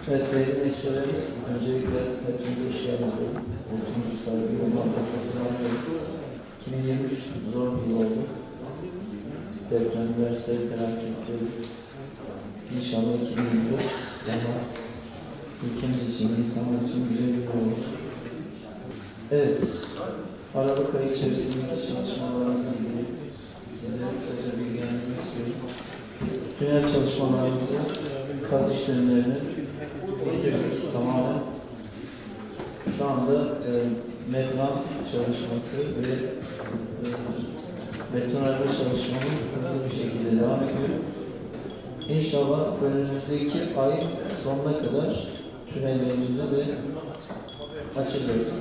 Evet, değerli meclislerimiz, öncelikle hepinize hoş geldiniz diyorum. Hepinizi saygıyla muhabbetle selamlıyorum. 2023 zor bir yıl oldu. Depremler, sel felaketleri, İnşallah 2024 ama ülkemiz için, insanlar için güzel bir yıl olur. Evet, Aralık ayı içerisindeki çalışmalarımızla ilgili size kısaca bilgilendirmek istiyorum. Tünel çalışmalarımızı, kaz işlemlerini bitirdik tamamen. Şu anda metran çalışması ve betonarme çalışmamız hızlı bir şekilde devam ediyor. İnşallah önümüzdeki ay sonuna kadar tünellerimizi de açacağız.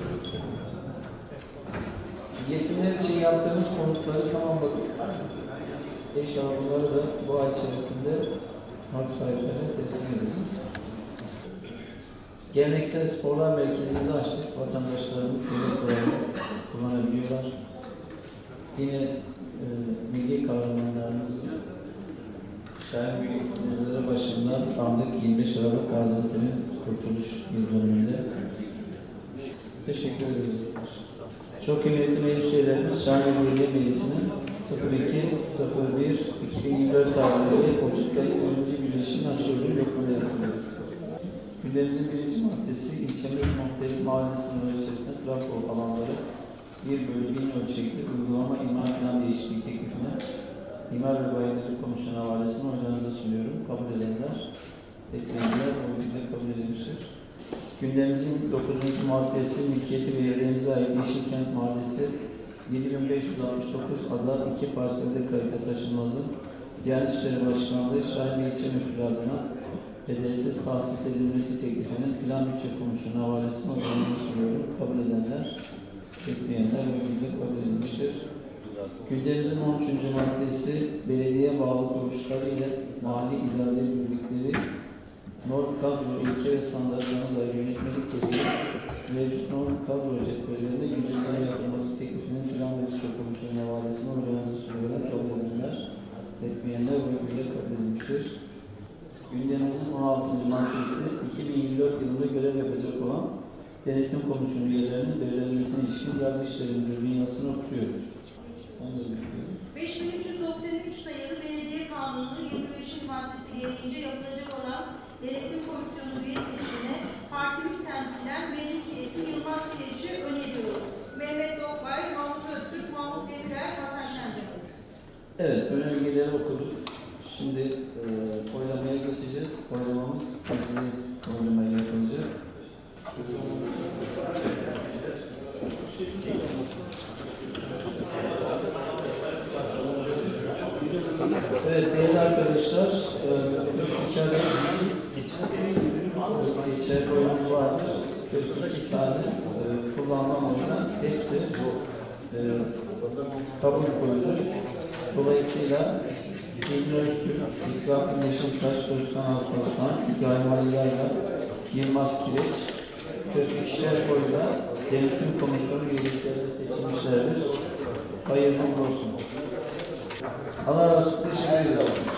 Yetimler için yaptığımız konutları tamamladık. İnşallah bunları da bu ay içerisinde halk sahiplerine teslim edeceğiz. Geleneksel sporlar merkezimizi açtık. Vatandaşlarımız gerek olarak kullanabiliyorlar. Yine milli kahramanlarımızın Şahin Mezarı başında andık 25 Aralık Gaziantep'in kurtuluş yıl dönümünde. Teşekkür ederiz. Çok kıymetli meclis üyelerimiz Şahin Belediye Meclisi'nin 02.01.2024 tarihleri Ocak'taki 10. birleşimin açıldığı lokumu yapılıyor. Gündemimizin birinci maddesi ilçemiz Muhtelif Mahalle sınırları içerisinde Trakor alanları 1/1000 ölçekli uygulama imar plan değişikliği teklifine İmar ve Bayındırlık Komisyonu havalesini oylarınıza sunuyorum. Kabul edenler, etmeyenler bu ülkede kabul edilmiştir. Gündemimizin 9. maddesi mülkiyeti ve yerlerinize ait Yeşilkent Mahallesi 7569 adlı 2 parselde kayıta taşınmazın Diyanet İşleri Başkanlığı Şahin İlçe Müftülüğü adına bedelsiz tahsis edilmesi teklifinin Plan Bütçe Komisyonu havalesini oylarınıza sunuyorum. Kabul edenler, etmeyenler bu ülkede kabul edilmiştir. Gündemimizin 13. maddesi belediye bağlı kuruluşları ile mali idare birlikleri norm kadro ilke ve standartlarına yönetmelik gereği mevcut norm kadro cetvellerinde güncelleme yapılması teklifinin Plan ve Bütçe Komisyonu havalesini oylarınıza sunuyorum. Kabul edenler, etmeyenler bu ülkede kabul edilmiştir. Gündemimizin 16. maddesi 2024 yılında görev yapacak olan Denetim Komisyonu üyelerinin devredilmesine ilişkin yazı işleri müdürlüğünün yazısını okuyor. 5393 sayılı Belediye Kanunu'nun 25. maddesi gereğince yapılacak olan Denetim Komisyonu üye seçimine partimiz temsilen meclis üyesi Yılmaz Kireç'i öneriyoruz. Mehmet Dokbay, Mahmut Öztürk, Mahmut Demirel, Hasan Şencel. Evet, önergeleri okuduk. Şimdi oylamaya geçeceğiz. Oylamamız gizli oylamaya yapılacak. Evet değerli arkadaşlar, 42 adet geçer oyumuz vardır. 42 tane kullanılan oyunlar hepsi kabul koyulur. Dolayısıyla İlmi Öztürk, İsrafil Yeşiltaş, Özkan Alparslan, İbrahim Ali Yayla, Yılmaz Kireç, 42'şer oyla Denetim Komisyonu üyeliklerine seçilmişlerdir. Hayırlı olsun. Allah razı olsun. Teşekkür ederim.